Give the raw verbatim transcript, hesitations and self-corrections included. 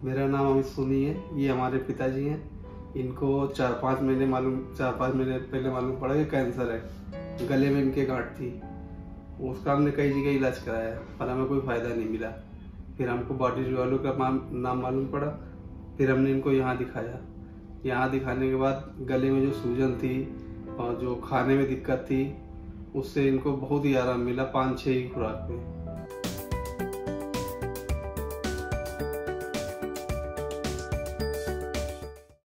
मेरा नाम अमित सोनी है। ये हमारे पिताजी हैं। इनको चार पाँच महीने मालूम चार पाँच महीने पहले मालूम पड़ा कि कैंसर है। गले में इनके गांठ थी। उसका हमने कई जगह इलाज कराया पर हमें कोई फ़ायदा नहीं मिला। फिर हमको बॉडी वालों का नाम मालूम पड़ा। फिर हमने इनको यहाँ दिखाया। यहाँ दिखाने के बाद गले में जो सूजन थी और जो खाने में दिक्कत थी, उससे इनको बहुत ही आराम मिला पाँच छः ही खुराक पे।